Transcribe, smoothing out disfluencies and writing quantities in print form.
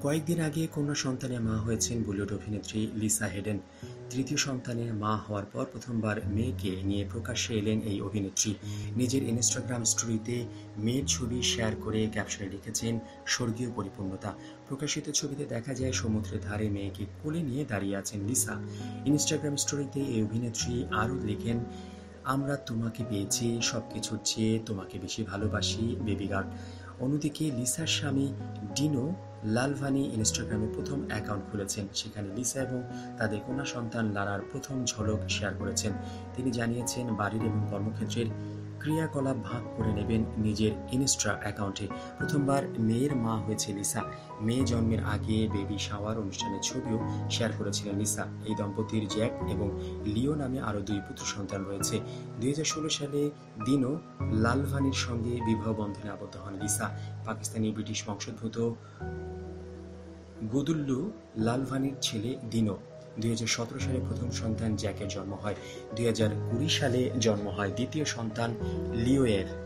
কয়েকদিন আগে কন্যা সন্তানের মা হয়েছেন বলিউড অভিনেত্রী লিসা হেডেন। তৃতীয় সন্তানের মা হওয়ার পর প্রথমবার মেয়েকে নিয়ে প্রকাশ্যে এলেন এই অভিনেত্রী। নিজের ইনস্টাগ্রাম স্টোরিতে মেয়ের ছবি শেয়ার করে ক্যাপশনে লিখেছেন স্বর্গীয় পরিপূর্ণতা। প্রকাশিত ছবিতে দেখা যায় সমুদ্রের ধারে মেয়েকে কোলে নিয়ে দাঁড়িয়ে আছেন লিসা। ইনস্টাগ্রাম স্টোরিতে এই অভিনেত্রী আরও লেখেন, আমরা তোমাকে পেয়েছি, সবকিছুর চেয়ে তোমাকে বেশি ভালোবাসি বেবি গার্ল। অন্যদিকে লিসার স্বামী ডিনো লালভানি ইনস্টাগ্রামে প্রথম অ্যাকাউন্ট খুলেছেন। সেখানে লিসা এবং তাদের কন্যা সন্তান লারার প্রথম ঝলক শেয়ার করেছেন। তিনি জানিয়েছেন, বাড়ির এবং কর্মক্ষেত্রের ক্রিয়াকলাপ ভাগ করে নেবেন নিজের ইনস্টা অ্যাকাউন্টে। প্রথমবার মেয়ের মা হয়েছে লিসা। মেয়ে জন্মের আগে বেবি শাওয়ার অনুষ্ঠানের ছবিও শেয়ার করেছিলেন লিসা। এই দম্পতির জ্যাক এবং লিও নামে আরও 2 পুত্র সন্তান রয়েছে। 2016 সালে দিনো লালভানির সঙ্গে বিবাহ বন্ধনে আবদ্ধ হন লিসা। পাকিস্তানি ব্রিটিশ বংশোদ্ভূত গুদুল্লু লালভানির ছেলে দিনো। 2017 সালে প্রথম সন্তান জ্যাকের জন্ম হয়। 2020 সালে জন্ম হয় দ্বিতীয় সন্তান লিওয়ের।